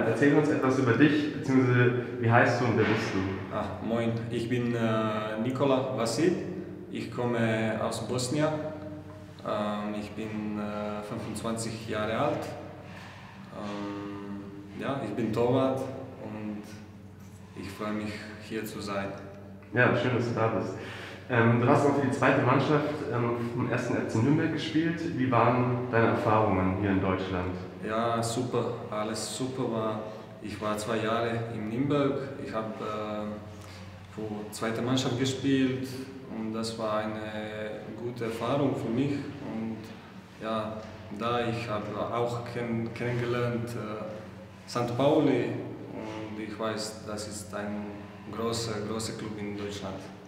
erzähl uns etwas über dich, beziehungsweise wie heißt du und wer bist du? Moin, ich bin Nikola Vasil, ich komme aus Bosnien, ich bin 25 Jahre alt, ja, ich bin Torwart und ich freue mich hier zu sein. Ja, schön, dass du da bist. Du hast auch für die zweite Mannschaft vom 1. FC Nürnberg gespielt. Wie waren deine Erfahrungen hier in Deutschland? Ja, super, alles super war. Ich war 2 Jahre in Nürnberg, ich habe für die zweite Mannschaft gespielt und das war eine gute Erfahrung für mich. Und ja, ich habe auch kennengelernt St. Pauli und ich weiß, das ist ein großer Club in Deutschland.